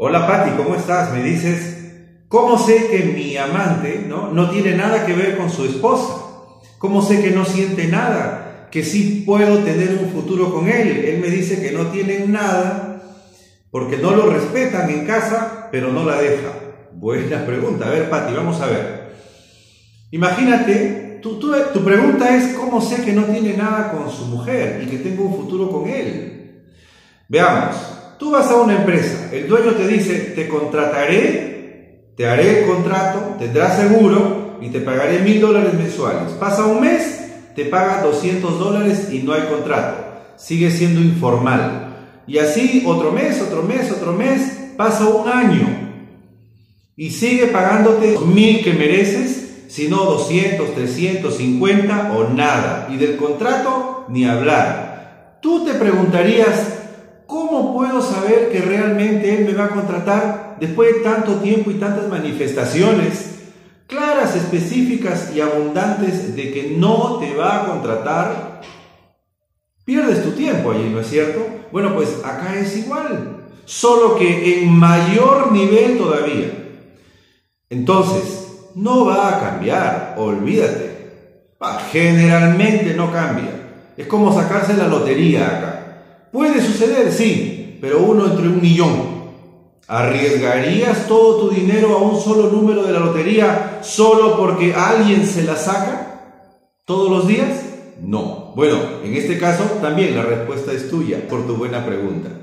Hola Pati, ¿cómo estás? Me dices, ¿cómo sé que mi amante no tiene nada que ver con su esposa? ¿Cómo sé que no siente nada? Que sí puedo tener un futuro con él. Él me dice que no tienen nada porque no lo respetan en casa, pero no la deja. Buena pregunta. A ver, Pati, vamos a ver. Imagínate, tu pregunta es ¿cómo sé que no tiene nada con su mujer y que tengo un futuro con él? Veamos, tú vas a una empresa, el dueño te dice, te contrataré, te haré el contrato, tendrás seguro y te pagaré $1000 mensuales. Pasa un mes, te paga $200 y no hay contrato. Sigue siendo informal. Y así otro mes, pasa un año y sigue pagándote 1000 que mereces, sino 200, 350 o nada. Y del contrato ni hablar. Tú te preguntarías, ¿cómo puedo saber que realmente él me va a contratar después de tanto tiempo y tantas manifestaciones claras, específicas y abundantes de que no te va a contratar? Pierdes tu tiempo allí, ¿no es cierto? Bueno, pues acá es igual, solo que en mayor nivel todavía. Entonces, no va a cambiar, olvídate. Generalmente no cambia. Es como sacarse la lotería acá. Puede suceder, sí, pero uno entre 1.000.000. ¿Arriesgarías todo tu dinero a un solo número de la lotería solo porque alguien se la saca todos los días? No. Bueno, en este caso también la respuesta es tuya por tu buena pregunta.